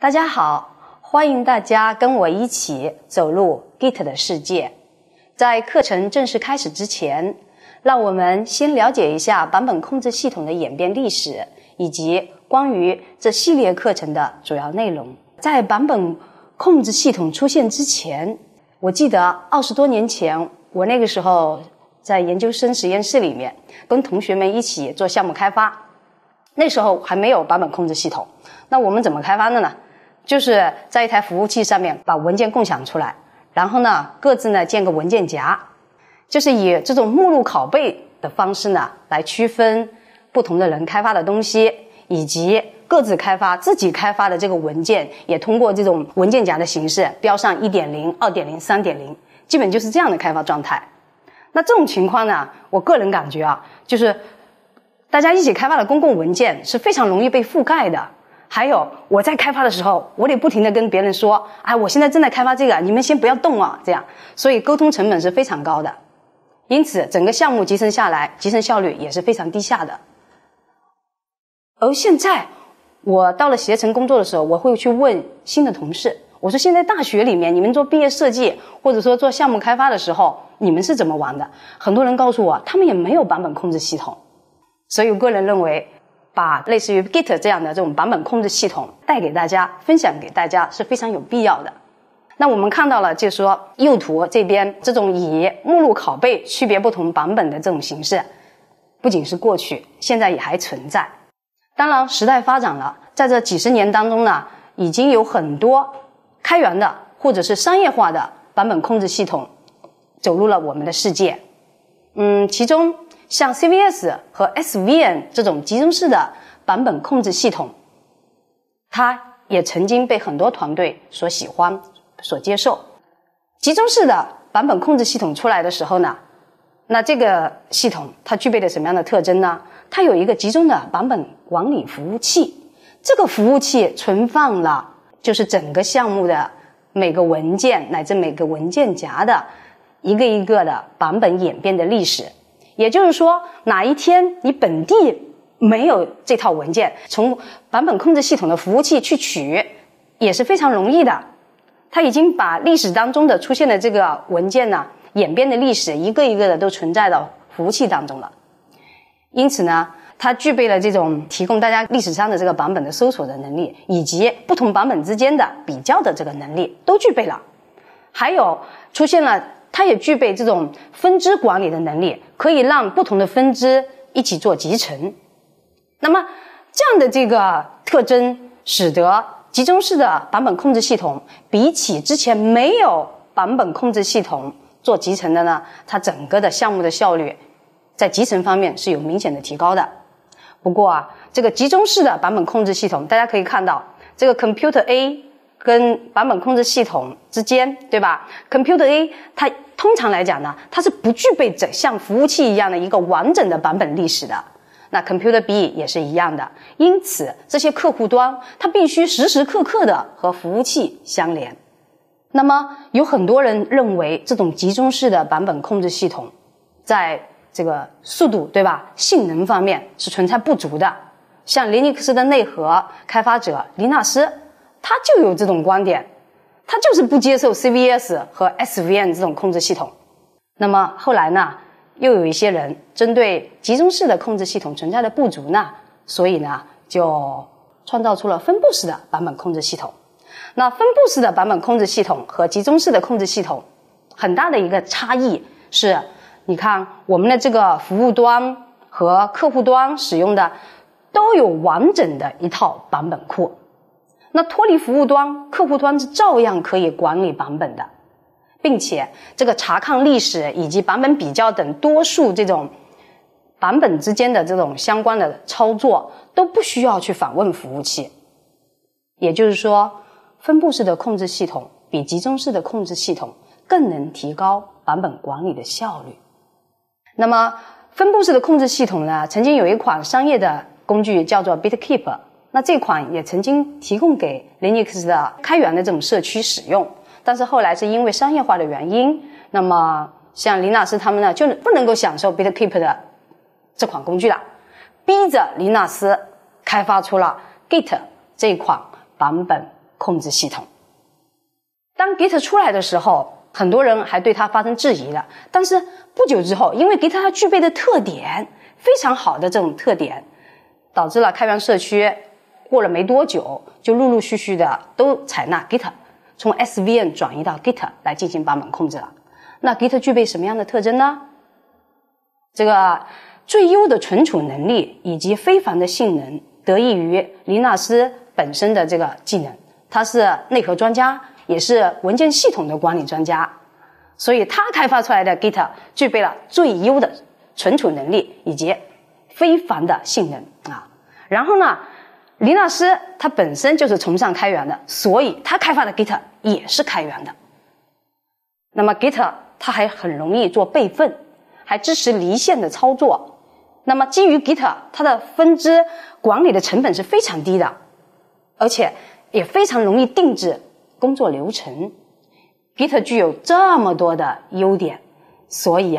大家好，欢迎大家跟我一起走入 Git 的世界。在课程正式开始之前，让我们先了解一下版本控制系统的演变历史，以及关于这系列课程的主要内容。在版本控制系统出现之前，我记得20多年前，我那个时候在研究生实验室里面跟同学们一起做项目开发，那时候还没有版本控制系统。那我们怎么开发的呢？就是在一台服务器上面把文件共享出来，然后呢各自呢建个文件夹，就是以这种目录拷贝的方式呢来区分不同的人开发的东西，以及各自开发自己开发的这个文件也通过这种文件夹的形式标上 1.0、2.0、3.0， 基本就是这样的开发状态。那这种情况呢，我个人感觉就是大家一起开发的公共文件是非常容易被覆盖的。还有我在开发的时候，我得不停地跟别人说，我现在正在开发这个，你们先不要动这样，所以沟通成本是非常高的，因此整个项目集成下来，集成效率也是非常低下的。而现在我到了携程工作的时候，我会去问新的同事，我说现在大学里面你们做毕业设计或者说做项目开发的时候，你们是怎么玩的？很多人告诉我他们也没有版本控制系统。所以我个人认为，把类似于 Git 这样的这种版本控制系统带给大家，分享给大家是非常有必要的。那我们看到了，就是说右图这边这种以目录拷贝区别不同版本的这种形式，不仅是过去，现在也还存在。当然时代发展了，在这几十年当中呢，已经有很多开源的或者是商业化的版本控制系统走入了我们的世界。其中像 CVS 和 SVN 这种集中式的版本控制系统，它也曾经被很多团队所喜欢、所接受。集中式的版本控制系统出来的时候呢，那这个系统它具备了什么样的特征呢？它有一个集中的版本管理服务器，这个服务器存放了就是整个项目的每个文件乃至每个文件夹的一个一个的版本演变的历史。也就是说，哪一天你本地没有这套文件，从版本控制系统的服务器去取也是非常容易的。它已经把历史当中的出现的这个文件呢，演变的历史一个一个的都存在到服务器当中了。因此呢，它具备了这种提供大家历史上的这个版本的搜索的能力，以及不同版本之间的比较的这个能力都具备了。还有出现了它也具备这种分支管理的能力，可以让不同的分支一起做集成。那么这样的这个特征使得集中式的版本控制系统比起之前没有版本控制系统做集成的呢，它整个的项目的效率在集成方面是有明显的提高的。不过这个集中式的版本控制系统，大家可以看到这个 Computer A 跟版本控制系统之间，对吧？ Computer A 它通常来讲呢，它是不具备像服务器一样的一个完整的版本历史的。那 Computer B 也是一样的，因此这些客户端它必须时时刻刻的和服务器相连。那么有很多人认为这种集中式的版本控制系统在这个速度，对吧，性能方面是存在不足的。像 Linux 的内核开发者林纳斯，他就有这种观点，他就是不接受 CVS 和 SVN 这种控制系统。那么后来呢，又有一些人针对集中式的控制系统存在的不足呢，所以呢就创造出了分布式的版本控制系统。那分布式的版本控制系统和集中式的控制系统很大的一个差异是，你看我们的这个服务端和客户端使用的都有完整的一套版本库。那脱离服务端，客户端是照样可以管理版本的，并且这个查看历史以及版本比较等多数这种版本之间的这种相关的操作都不需要去访问服务器。也就是说，分布式的控制系统比集中式的控制系统更能提高版本管理的效率。那么分布式的控制系统呢，曾经有一款商业的工具叫做 BitKeeper，那这款也曾经提供给 Linux 的开源的这种社区使用，但是后来是因为商业化的原因，那么像林纳斯他们呢就不能够享受 BitKeeper 的这款工具了，逼着林纳斯开发出了 Git 这一款版本控制系统。当 Git 出来的时候，很多人还对它发生质疑了，但是不久之后，因为 Git 它具备的特点非常好的这种特点，导致了开源社区过了没多久就陆陆续续的都采纳 Git， 从 SVN 转移到 Git 来进行版本控制了。那 Git 具备什么样的特征呢？这个最优的存储能力以及非凡的性能得益于林纳斯本身的这个技能，他是内核专家，也是文件系统的管理专家，所以他开发出来的 Git 具备了最优的存储能力以及非凡的性能啊。然后呢，林纳斯他本身就是崇尚开源的，所以他开发的 Git 也是开源的。那么 Git 它还很容易做备份，还支持离线的操作。那么基于 Git 它的分支管理的成本是非常低的，而且也非常容易定制工作流程。Git 具有这么多的优点，所以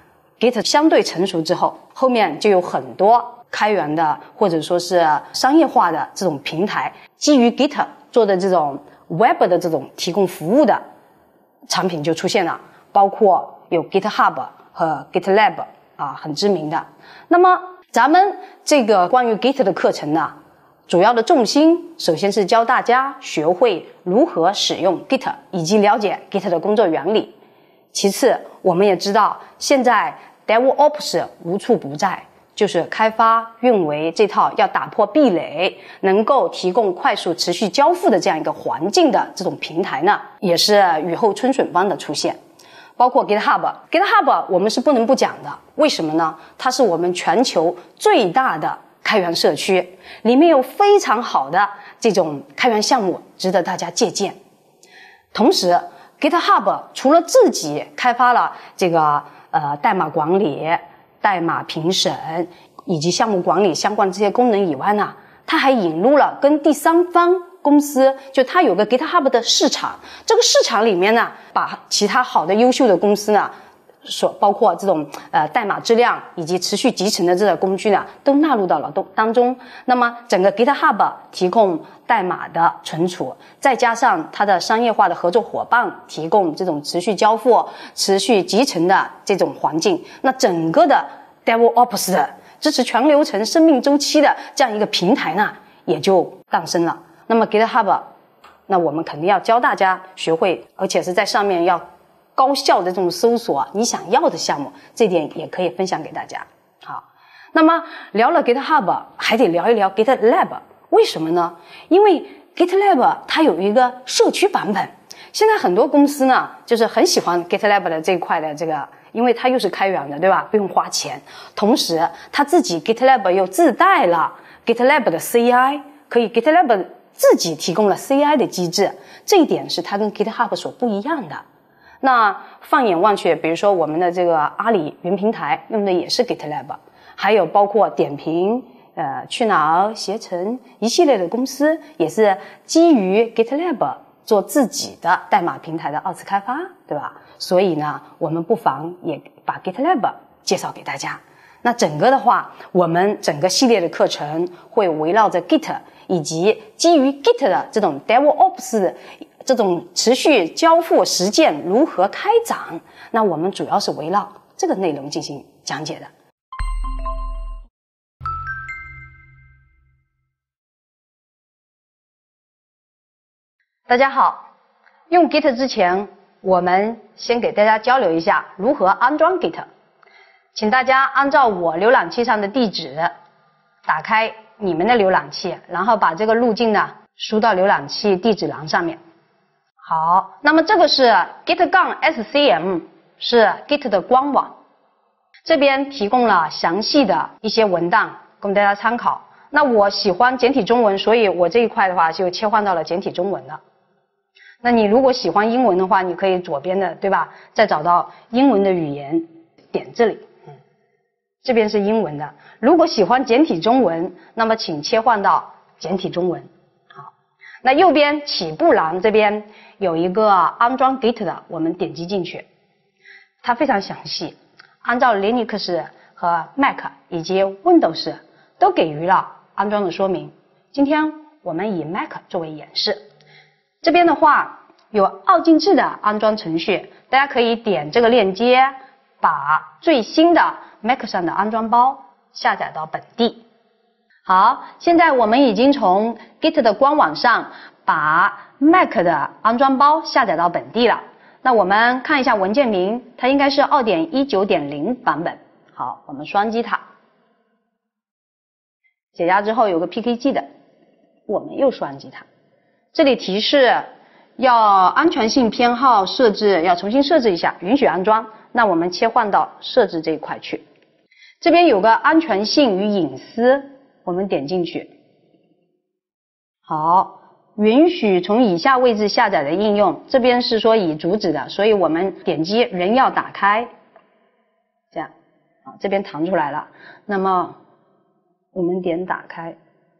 Git 相对成熟之后，后面就有很多开源的或者说是商业化的这种平台，基于 Git 做的这种 Web 的这种提供服务的产品就出现了，包括有 GitHub 和 GitLab 很知名的。那么咱们这个关于 Git 的课程呢，主要的重心首先是教大家学会如何使用 Git 以及了解 Git 的工作原理。其次，我们也知道现在 DevOps 无处不在，就是开发运维这套要打破壁垒，能够提供快速持续交付的这样一个环境的这种平台呢，也是雨后春笋般的出现。包括 GitHub 我们是不能不讲的，为什么呢？它是我们全球最大的开源社区，里面有非常好的这种开源项目值得大家借鉴。同时 GitHub 除了自己开发了这个代码管理、代码评审以及项目管理相关的这些功能以外呢，它还引入了跟第三方公司，就它有个 GitHub 的市场，这个市场里面呢，把其他好的优秀的公司呢，包括这种代码质量以及持续集成的这个工具呢，都纳入到了当中。那么整个 GitHub 提供代码的存储，再加上它的商业化的合作伙伴提供这种持续交付、持续集成的这种环境，那整个的 DevOps 的支持全流程生命周期的这样一个平台呢，也就诞生了。那么 GitHub 那我们肯定要教大家学会，而且是在上面要高效的这种搜索你想要的项目，这点也可以分享给大家。好，那么聊了 GitHub 还得聊一聊 GitLab， 为什么呢？因为 GitLab 它有一个社区版本，现在很多公司呢就是很喜欢 GitLab 的这一块的这个，因为它又是开源的，对吧？不用花钱，同时它自己 GitLab 又自带了 GitLab 的 CI， 可以 GitLab 自己提供了 CI 的机制，这一点是它跟 GitHub 所不一样的。那放眼望去，比如说我们的这个阿里云平台用的也是 GitLab， 还有包括点评、去哪儿、携程一系列的公司也是基于 GitLab 做自己的代码平台的二次开发，对吧？所以呢，我们不妨也把 GitLab 介绍给大家。那整个的话，我们整个系列的课程会围绕着 Git 以及基于 Git 的这种 DevOps 的这种持续交付实践如何开展，那我们主要是围绕这个内容进行讲解的。大家好，用 Git 之前，我们先给大家交流一下如何安装 Git。请大家按照我浏览器上的地址，打开你们的浏览器，然后把这个路径呢输到浏览器地址栏上面。好，那么这个是 git-scm， 是 Git 的官网，这边提供了详细的一些文档供大家参考。那我喜欢简体中文，所以我这一块的话就切换到了简体中文了。那你如果喜欢英文的话，你可以左边的，对吧？再找到英文的语言，点这里。这边是英文的，如果喜欢简体中文，那么请切换到简体中文。好，那右边起步栏这边有一个安装 Git 的，我们点击进去，它非常详细，按照 Linux 和 Mac 以及 Windows 都给予了安装的说明。今天我们以 Mac 作为演示。 这边的话有奥进制的安装程序，大家可以点这个链接，把最新的 Mac 上的安装包下载到本地。好，现在我们已经从 Git 的官网上把 Mac 的安装包下载到本地了。那我们看一下文件名，它应该是 2.19.0 版本。好，我们双击它，解压之后有个 PKG 的，我们又双击它。这里提示要安全性偏好设置，要重新设置一下，允许安装。那我们切换到设置这一块去。这边有个安全性与隐私，我们点进去。好，允许从以下位置下载的应用，这边是说已阻止的，所以我们点击仍要打开，这样，好，这边弹出来了。那么我们点打开，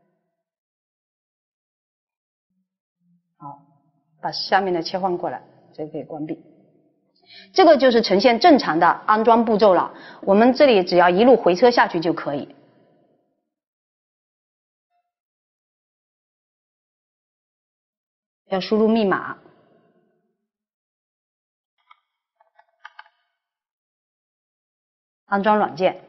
好，把下面的切换过来，这个可以关闭。这个就是呈现正常的安装步骤了，我们这里只要一路回车下去就可以。要输入密码，安装软件。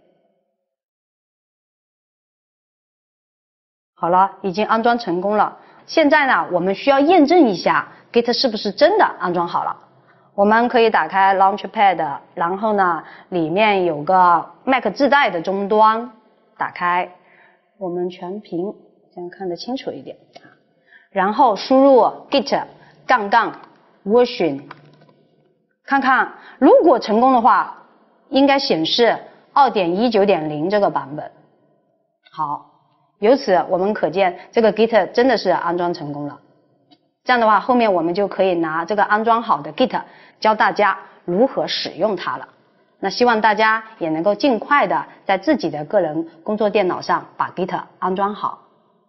好了，已经安装成功了。现在呢，我们需要验证一下 Git 是不是真的安装好了。我们可以打开 Launchpad， 然后呢，里面有个 Mac 自带的终端，打开，我们全屏，这样看得清楚一点。然后输入 git-version， 看看如果成功的话，应该显示 2.19.0 这个版本。好，由此我们可见这个 Git 真的是安装成功了。这样的话，后面我们就可以拿这个安装好的 Git 教大家如何使用它了。那希望大家也能够尽快的在自己的个人工作电脑上把 Git 安装好。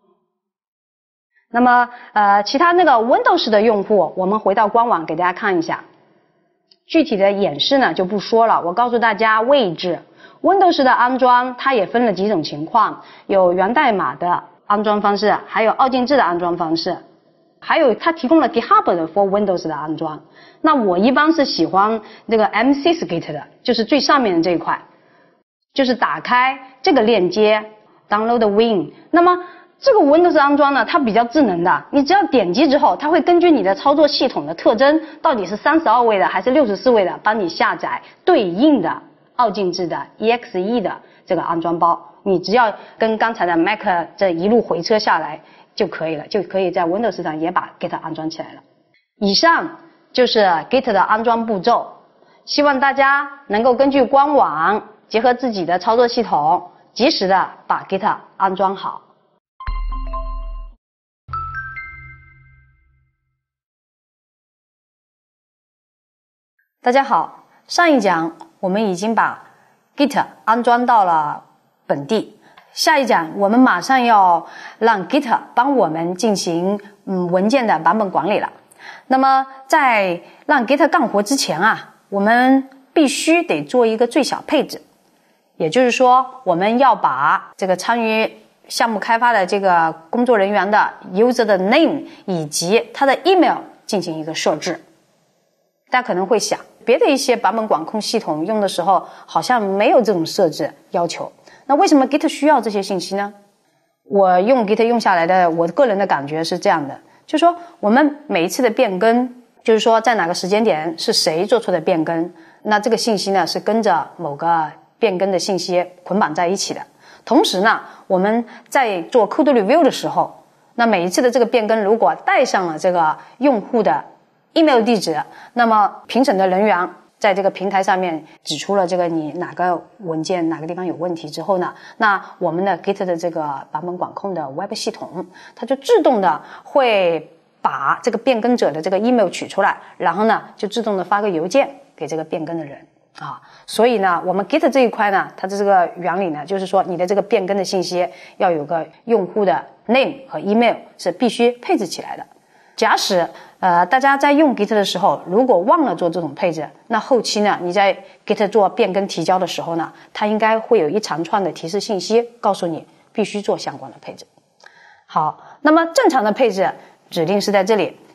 那么其他那个 Windows 的用户，我们回到官网给大家看一下。具体的演示呢就不说了，我告诉大家位置。Windows 的安装它也分了几种情况，有源代码的安装方式，还有奥进制的安装方式，还有它提供了 GitHub 的 for Windows 的安装。那我一般是喜欢这个 MSysGit 的，就是最上面的这一块，就是打开这个链接 Download Win。那么这个 Windows 安装呢，它比较智能的，你只要点击之后，它会根据你的操作系统的特征，到底是32位的还是64位的，帮你下载对应的奥进制的 EXE 的这个安装包。你只要跟刚才的 Mac 这一路回车下来就可以了，就可以在 Windows 上也把 Git 安装起来了。以上就是 Git 的安装步骤，希望大家能够根据官网结合自己的操作系统，及时的把 Git 安装好。大家好，上一讲我们已经把 Git 安装到了本地，下一讲我们马上要让 Git 帮我们进行文件的版本管理了。那么在让 Git 干活之前啊，我们必须得做一个最小配置，也就是说我们要把这个参与项目开发的这个工作人员的 user 的 name 以及他的 email 进行一个设置。大家可能会想，别的一些版本管控系统用的时候好像没有这种设置要求，那为什么 Git 需要这些信息呢？我用 Git 用下来的我个人的感觉是这样的，就是说我们每一次的变更，就是说在哪个时间点是谁做出的变更，那这个信息呢是跟着某个变更的信息捆绑在一起的。同时呢，我们在做 code review 的时候，那每一次的这个变更如果带上了这个用户的 email 地址，那么评审的人员在这个平台上面指出了这个你哪个文件哪个地方有问题之后呢，那我们的 Git 的这个版本管控的 web 系统，它就自动的会把这个变更者的这个 email 取出来，然后呢就自动的发个邮件给这个变更的人啊。所以呢我们 Git 这一块呢，它的这个原理呢就是说你的这个变更的信息要有个用户的 name 和 email 是必须配置起来的。假使大家在用 Git 的时候如果忘了做这种配置，那后期呢你在 Git 做变更提交的时候呢，它应该会有一长串的提示信息告诉你必须做相关的配置。好，那么正常的配置指令是在这里，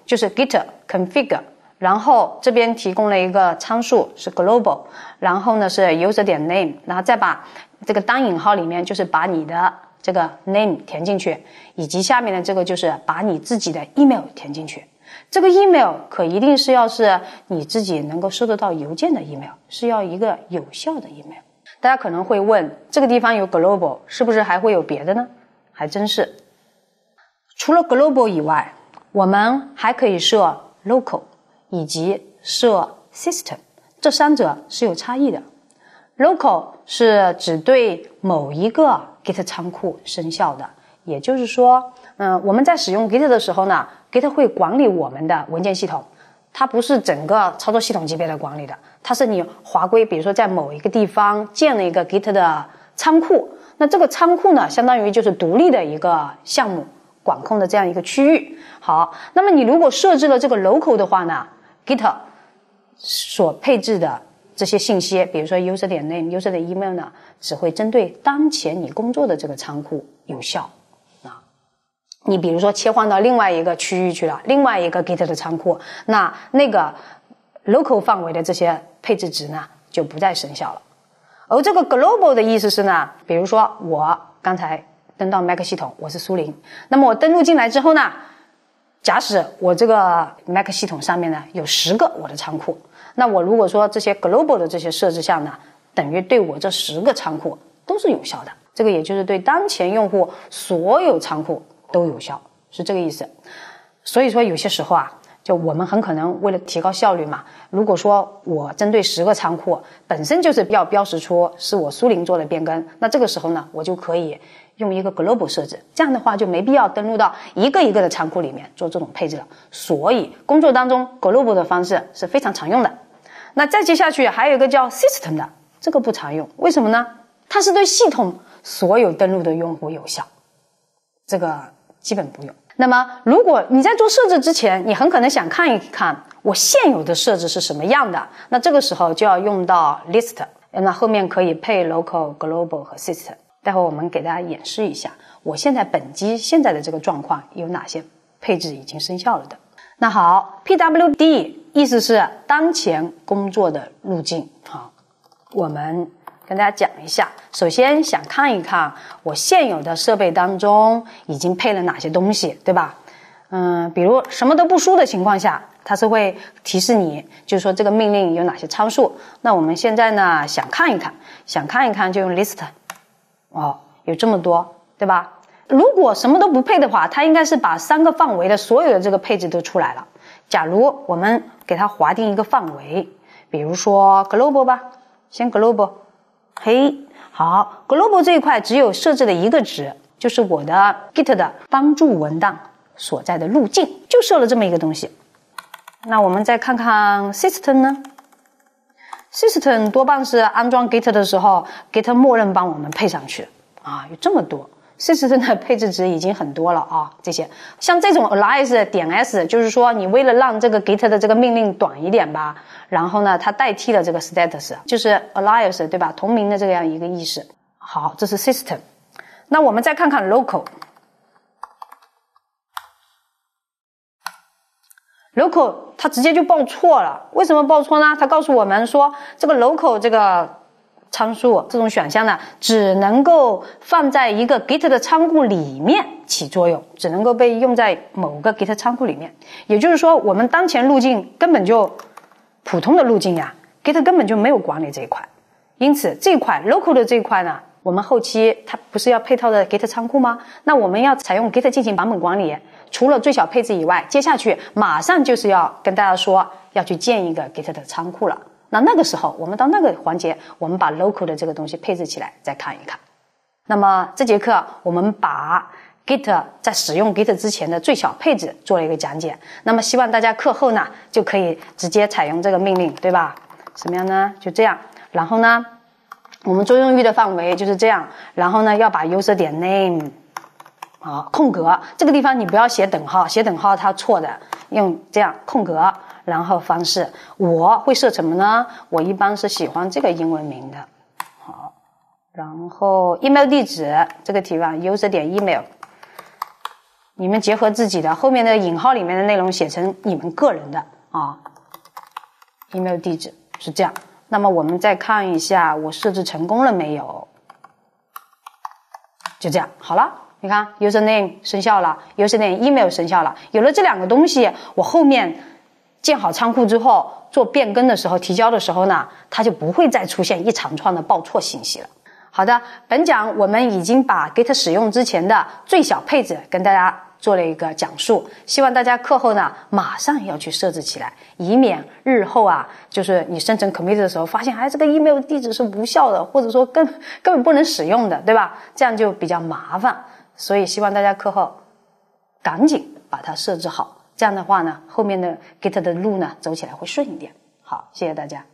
就是 git config， 然后这边提供了一个参数是 global， 然后呢是 user 点 name， 然后再把这个单引号里面就是把你的这个 name 填进去，以及下面的这个就是把你自己的 email 填进去。这个 email 可一定是要是你自己能够收得到邮件的 email， 是要一个有效的 email。大家可能会问，这个地方有 global， 是不是还会有别的呢？还真是。除了 global 以外，我们还可以设 local 以及设 system， 这三者是有差异的。local 是只对某一个 Git 仓库生效的，也就是说，我们在使用 Git 的时候呢， Git 会管理我们的文件系统，它不是整个操作系统级别的管理的，它是你划归，比如说在某一个地方建了一个 Git 的仓库，那这个仓库呢，相当于就是独立的一个项目管控的这样一个区域。好，那么你如果设置了这个 local 的话呢， Git 所配置的这些信息，比如说 user 点 name、user 的 email 呢，只会针对当前你工作的这个仓库有效。你比如说切换到另外一个区域去了，另外一个 Git 的仓库，那个 local 范围的这些配置值呢，就不再生效了。而这个 global 的意思是呢，比如说我刚才登到 Mac 系统，我是苏林，那么我登录进来之后呢，假使我这个 Mac 系统上面呢有10个我的仓库，那我如果说这些 global 的这些设置下呢，等于对我这10个仓库都是有效的，这个也就是对当前用户所有仓库都有效，是这个意思。所以说有些时候啊，就我们很可能为了提高效率嘛，如果说我针对10个仓库本身就是要标识出是我苏林做的变更，那这个时候呢，我就可以用一个 global 设置，这样的话就没必要登录到一个一个的仓库里面做这种配置了。所以工作当中 global 的方式是非常常用的。那再接下去还有一个叫 system 的，这个不常用，为什么呢？它是对系统所有登录的用户有效，这个基本不用。那么如果你在做设置之前，你很可能想看一看我现有的设置是什么样的，那这个时候就要用到 list， 那后面可以配 local、 global 和 system。 待会我们给大家演示一下我现在本机现在的这个状况有哪些配置已经生效了的。那好， PWD 意思是当前工作的路径。好，我们跟大家讲一下，首先想看一看我现有的设备当中已经配了哪些东西，对吧？比如什么都不输的情况下，它是会提示你，就是说这个命令有哪些参数。那我们现在呢想看一看就用 list， 有这么多，对吧？如果什么都不配的话，它应该是把3个范围的所有的这个配置都出来了。假如我们给它划定一个范围，比如说 global 吧，先 global。好， global 这一块只有设置了一个值，就是我的 Git 的帮助文档所在的路径，就设了这么一个东西。那我们再看看 system 呢， system 多半是安装 Git 的时候 Git 默认帮我们配上去有这么多。system 的配置值已经很多了这些像这种 alias 点 s， 就是说你为了让这个 Git 的这个命令短一点吧，然后呢它代替了这个 status， 就是 alias 对吧，同名的这样一个意思。好，这是 system。 那我们再看看 local， 它直接就报错了。为什么报错呢？它告诉我们说这个 local 这个参数这种选项呢，只能够放在一个 Git 的仓库里面起作用，只能够被用在某个 Git 仓库里面。也就是说我们当前路径根本就普通的路径呀， Git 根本就没有管理这一块。因此这一块 local 的这一块呢，我们后期它不是要配套的 Git 仓库吗？那我们要采用 Git 进行版本管理，除了最小配置以外，接下去马上就是要跟大家说要去建一个 Git 的仓库了。那个时候我们到那个环节，我们把 local 的这个东西配置起来再看一看。那么这节课我们把 Git 在使用 Git 之前的最小配置做了一个讲解，那么希望大家课后呢就可以直接采用这个命令，对吧？什么样呢？就这样。然后呢我们作用域的范围就是这样，然后呢要把 user 点 name 空格，这个地方你不要写等号，写等号它错的，用这样空格，然后方式我会设什么呢？我一般是喜欢这个英文名的。好，然后 email 地址这个地方 user 点 email 你们结合自己的后面的引号里面的内容写成你们个人的啊 email 地址是这样。那么我们再看一下我设置成功了没有，就这样好了。你看 username 生效了， username email 生效了。有了这两个东西，我后面建好仓库之后做变更的时候提交的时候呢，它就不会再出现一长串的报错信息了。好的，本讲我们已经把 Git 使用之前的最小配置跟大家做了一个讲述，希望大家课后呢马上要去设置起来，以免日后啊就是你生成 commit 的时候发现这个 email 地址是无效的，或者说根本不能使用的，对吧？这样就比较麻烦，所以希望大家课后赶紧把它设置好，这样的话呢后面的 Git 的路呢走起来会顺一点。好，谢谢大家。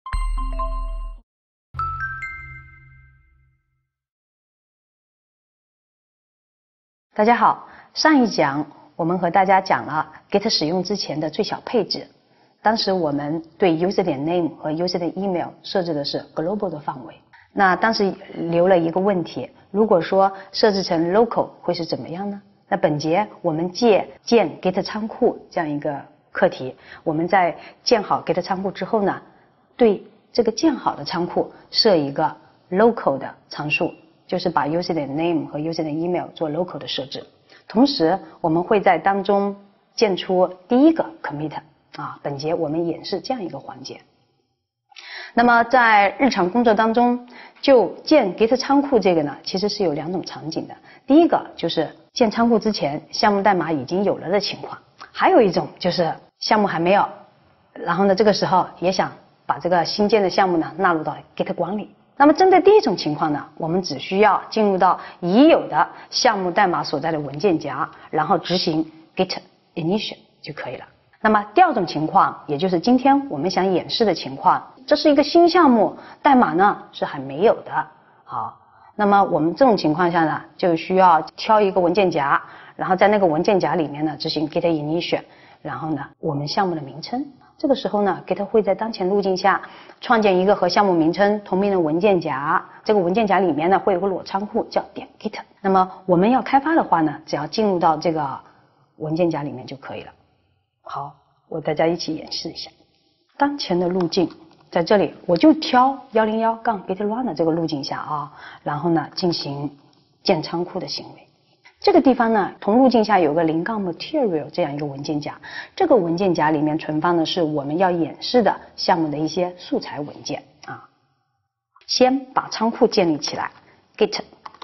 大家好，上一讲我们和大家讲了 Git 使用之前的最小配置。当时我们对 user.name 和 user.email 设置的是 global 的范围。那当时留了一个问题，如果说设置成 local 会是怎么样呢？那本节我们建 Git 仓库这样一个课题，我们在建好 Git 仓库之后呢，对这个建好的仓库设一个 local 的参数，就是把 user.name 和 user.email 做 local 的设置。同时我们会在当中建出第一个 commit 啊，本节我们演示这样一个环节。那么在日常工作当中，就建 Git 仓库这个呢，其实是有两种场景的。第一个就是建仓库之前项目代码已经有了的情况，还有一种就是项目还没有，然后呢这个时候也想把这个新建的项目呢纳入到 Git 管理。那么针对第一种情况呢，我们只需要进入到已有的项目代码所在的文件夹，然后执行 Git initial 就可以了。那么第二种情况，也就是今天我们想演示的情况，这是一个新项目，代码呢是还没有的。好，那么我们这种情况下呢，就需要挑一个文件夹，然后在那个文件夹里面呢执行 Git initial， 然后呢我们项目的名称。这个时候呢 Git 会在当前路径下创建一个和项目名称同名的文件夹，这个文件夹里面呢会有个裸仓库叫点 Git。那么我们要开发的话呢，只要进入到这个文件夹里面就可以了。好，我大家一起演示一下。当前的路径在这里，我就挑101-git run 的这个路径下啊，然后呢进行建仓库的行为。这个地方呢，同路径下有个0-material 这样一个文件夹，这个文件夹里面存放的是我们要演示的项目的一些素材文件啊。先把仓库建立起来 ，git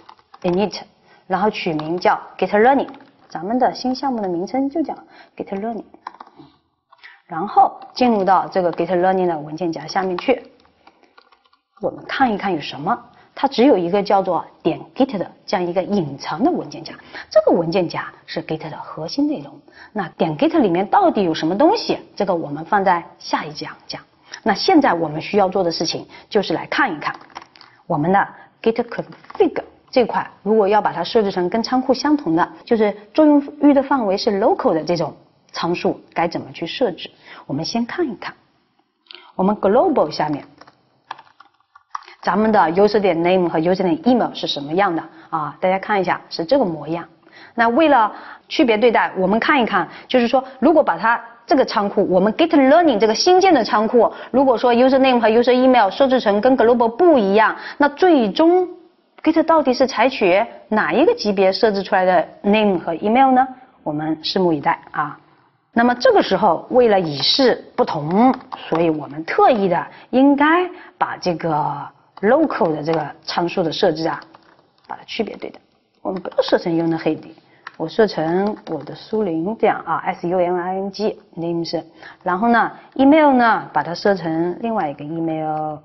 init， 然后取名叫 git learning， 咱们的新项目的名称就叫 git learning， 然后进入到这个 git learning 的文件夹下面去，我们看一看有什么。它只有一个叫做点 git 的这样一个隐藏的文件夹，这个文件夹是 git 的核心内容。那点 git 里面到底有什么东西，这个我们放在下一讲讲。那现在我们需要做的事情就是来看一看我们的 git config 这块，如果要把它设置成跟仓库相同的，就是作用域的范围是 local 的这种参数该怎么去设置。我们先看一看我们 global 下面咱们的 user.name 和 user.email 是什么样的啊？大家看一下，是这个模样。那为了区别对待，我们看一看，就是说，如果把它这个仓库，我们 Git Learning 这个新建的仓库，如果说 user.name 和 user.email 设置成跟 global 不一样，那最终 Git 到底是采取哪一个级别设置出来的 name 和 email 呢？我们拭目以待啊。那么这个时候，为了以示不同，所以我们特意的应该把这个local 的这个参数的设置啊，把它区别对待。我们不要设成 UNHEAD， 我设成我的苏林这样啊 ，SUNING name 是，然后呢 email 呢把它设成另外一个 email，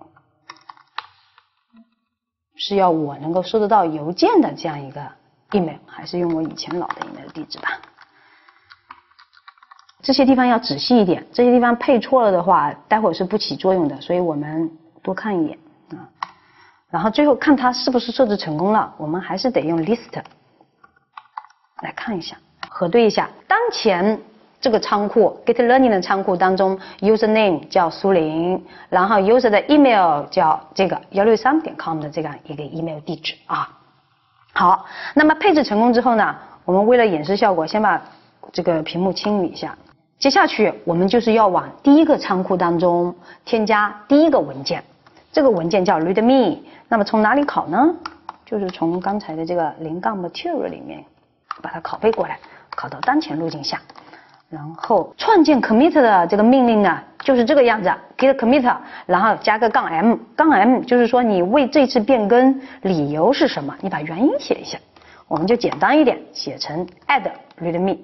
是要我能够收得到邮件的这样一个 email， 还是用我以前老的 email 地址吧。这些地方要仔细一点，这些地方配错了的话，待会儿是不起作用的，所以我们多看一眼啊。然后最后看它是不是设置成功了，我们还是得用 list 来看一下，核对一下。当前这个仓库 Git Learning 的仓库当中 ，user name 叫苏林，然后 user 的 email 叫这个163.com 的这样一个 email 地址啊。好，那么配置成功之后呢， 我们为了演示效果，先把这个屏幕清理一下。接下去我们就是要往第一个仓库当中添加第一个文件，这个文件叫 readme。那么从哪里拷呢？就是从刚才的这个0-material 里面把它拷贝过来，拷到当前路径下。然后创建 commit 的这个命令呢，就是这个样子 ，git commit， 然后加个-m，-m 就是说你为这次变更理由是什么，你把原因写一下。我们就简单一点，写成 add readme。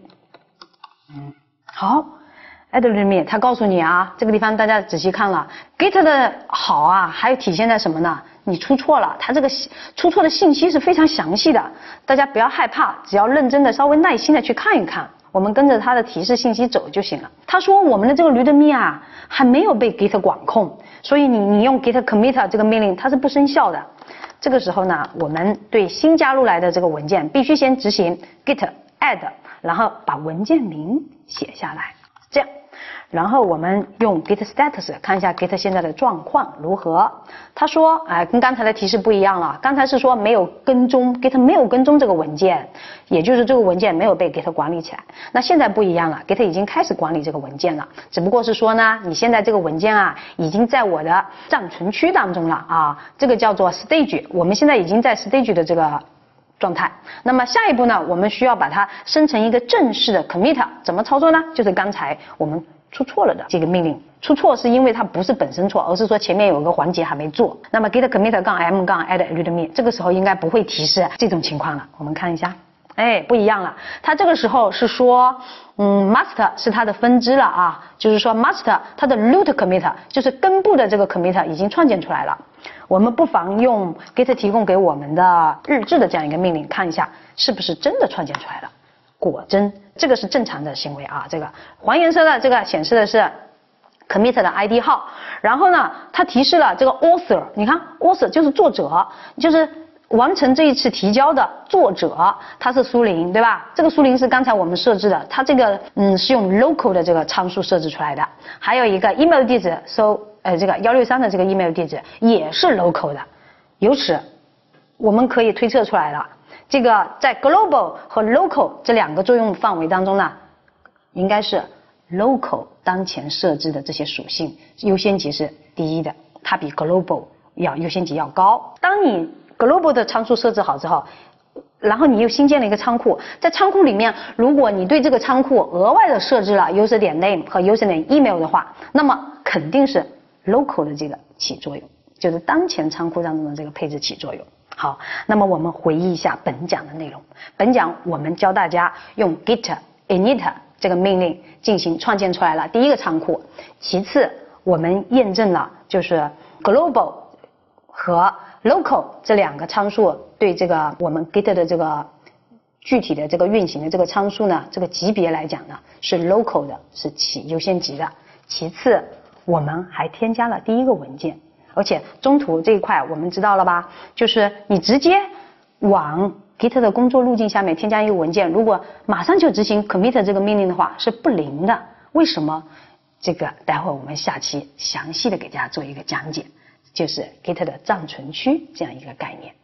好 ，add readme， 它告诉你啊，这个地方大家仔细看了 ，git 的好啊，还有体现在什么呢？你出错了，它这个出错的信息是非常详细的，大家不要害怕，只要认真的、稍微耐心的去看一看。我们跟着它的提示信息走就行了。他说我们的这个 readme 啊还没有被 git 管控，所以你用 git commit 这个命令它是不生效的。这个时候呢，我们对新加入来的这个文件必须先执行 git add， 然后把文件名写下来，这样。然后我们用 git status 看一下 git 现在的状况如何。他说，跟刚才的提示不一样了。刚才是说没有跟踪 ，git 没有跟踪这个文件，也就是这个文件没有被 git 管理起来。那现在不一样了 ，git 已经开始管理这个文件了，只不过是说呢，你现在这个文件啊，已经在我的暂存区当中了啊，这个叫做 stage， 我们现在已经在 stage 的这个状态。那么下一步呢，我们需要把它生成一个正式的 commit， 怎么操作呢？就是刚才我们出错了的这个命令，出错是因为它不是本身错，而是说前面有个环节还没做。那么 git commit-m-add readme， 这个时候应该不会提示这种情况了。我们看一下，不一样了。它这个时候是说，master 是它的分支了啊，就是说 master 它的 root commit 就是根部的这个 commit 已经创建出来了。我们不妨用 git 提供给我们的日志的这样一个命令，看一下是不是真的创建出来了。果真，这个是正常的行为啊。这个黄颜色的这个显示的是 commit 的 ID 号，然后呢，它提示了这个 author， 你看 author 就是作者，就是完成这一次提交的作者，他是苏林，对吧？这个苏林是刚才我们设置的，它这个是用 local 的这个参数设置出来的。还有一个 email 地址这个163的这个 email 地址也是 local 的。由此我们可以推测出来了，这个在 global 和 local 这两个作用范围当中呢，应该是 local 当前设置的这些属性优先级是第一的，它比 global 要优先级要高。当你 global 的参数设置好之后，然后你又新建了一个仓库，在仓库里面，如果你对这个仓库额外的设置了 user.name 和 user.email 的话，那么肯定是 local 的这个起作用，就是当前仓库当中的这个配置起作用。好，那么我们回忆一下本讲的内容。本讲我们教大家用 git init 这个命令进行创建出来了第一个仓库，其次我们验证了就是 global 和 local 这两个参数对这个我们 git 的这个具体的这个运行的这个参数呢，这个级别来讲呢是 local 的，是起优先级的。其次我们还添加了第一个文件，而且中途这一块我们知道了吧，就是你直接往 git 的工作路径下面添加一个文件，如果马上就执行 commit 这个命令的话是不灵的。为什么？这个待会儿我们下期详细的给大家做一个讲解，就是 git 的暂存区这样一个概念。